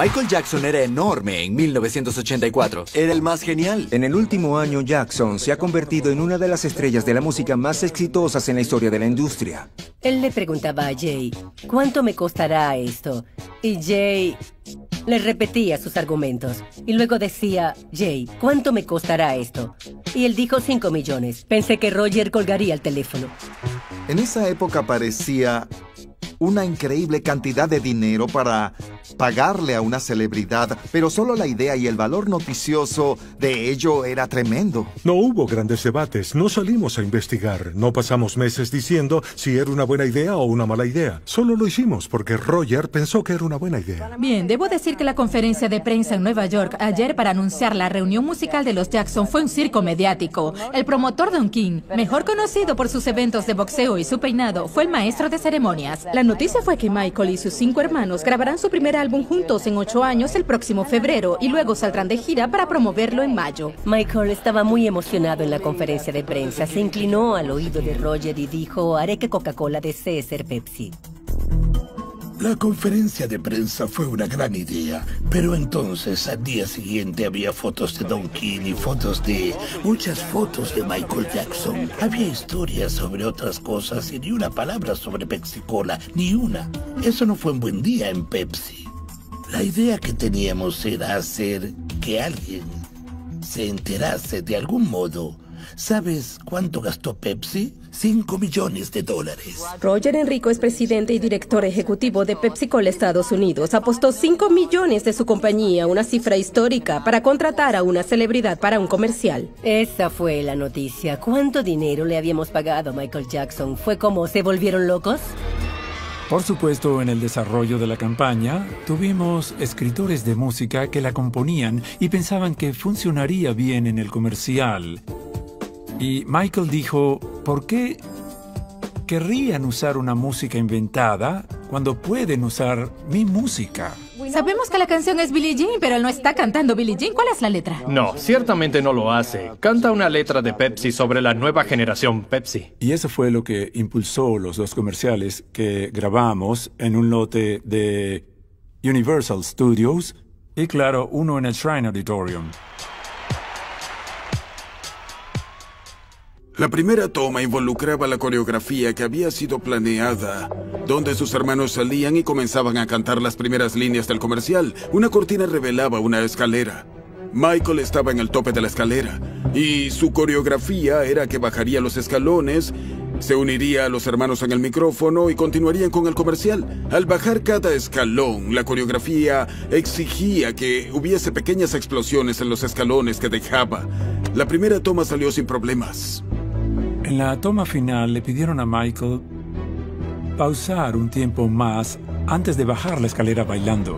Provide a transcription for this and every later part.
Michael Jackson era enorme en 1984. Era el más genial. En el último año, Jackson se ha convertido en una de las estrellas de la música más exitosas en la historia de la industria. Él le preguntaba a Jay, ¿cuánto me costará esto? Y Jay le repetía sus argumentos. Y luego decía, Jay, ¿cuánto me costará esto? Y él dijo 5 millones. Pensé que Roger colgaría el teléfono. En esa época parecía una increíble cantidad de dinero para pagarle a una celebridad, pero solo la idea y el valor noticioso de ello era tremendo. No hubo grandes debates, no salimos a investigar, no pasamos meses diciendo si era una buena idea o una mala idea. Solo lo hicimos porque Roger pensó que era una buena idea. Bien, debo decir que la conferencia de prensa en Nueva York ayer para anunciar la reunión musical de los Jackson fue un circo mediático. El promotor Don King, mejor conocido por sus eventos de boxeo y su peinado, fue el maestro de ceremonias. La noticia fue que Michael y sus 5 hermanos grabarán su primer álbum juntos en 8 años el próximo febrero y luego saldrán de gira para promoverlo en mayo. Michael estaba muy emocionado en la conferencia de prensa. Se inclinó al oído de Roger y dijo, haré que Coca-Cola desee ser Pepsi. La conferencia de prensa fue una gran idea, pero entonces al día siguiente había fotos de Don King y muchas fotos de Michael Jackson. Había historias sobre otras cosas y ni una palabra sobre Pepsi-Cola, ni una. Eso no fue un buen día en Pepsi. La idea que teníamos era hacer que alguien se enterase de algún modo. ¿Sabes cuánto gastó Pepsi? $5 millones. Roger Enrico es presidente y director ejecutivo de PepsiCo Estados Unidos. Apostó 5 millones de su compañía, una cifra histórica, para contratar a una celebridad para un comercial. Esa fue la noticia. ¿Cuánto dinero le habíamos pagado a Michael Jackson? ¿Fue como se volvieron locos? Por supuesto, en el desarrollo de la campaña, tuvimos escritores de música que la componían y pensaban que funcionaría bien en el comercial. Y Michael dijo, ¿por qué querrían usar una música inventada cuando pueden usar mi música? Sabemos que la canción es Billie Jean, pero él no está cantando Billie Jean. ¿Cuál es la letra? No, ciertamente no lo hace. Canta una letra de Pepsi sobre la nueva generación Pepsi. Y eso fue lo que impulsó los 2 comerciales que grabamos en un lote de Universal Studios y, claro, uno en el Shrine Auditorium. La primera toma involucraba la coreografía que había sido planeada, donde sus hermanos salían y comenzaban a cantar las primeras líneas del comercial. Una cortina revelaba una escalera. Michael estaba en el tope de la escalera, y su coreografía era que bajaría los escalones, se uniría a los hermanos en el micrófono y continuarían con el comercial. Al bajar cada escalón, la coreografía exigía que hubiese pequeñas explosiones en los escalones que dejaba. La primera toma salió sin problemas. En la toma final le pidieron a Michael pausar un tiempo más antes de bajar la escalera bailando.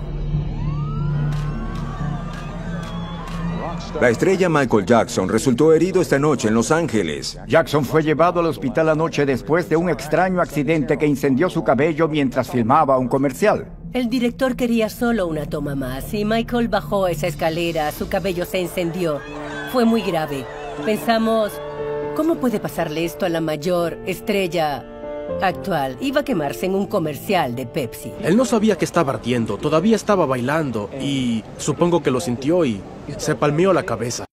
La estrella Michael Jackson resultó herido esta noche en Los Ángeles. Jackson fue llevado al hospital anoche después de un extraño accidente que incendió su cabello mientras filmaba un comercial. El director quería solo una toma más y Michael bajó esa escalera, su cabello se encendió. Fue muy grave. Pensamos, ¿cómo puede pasarle esto a la mayor estrella actual? Iba a quemarse en un comercial de Pepsi. Él no sabía que estaba ardiendo, todavía estaba bailando y supongo que lo sintió y se palmeó la cabeza.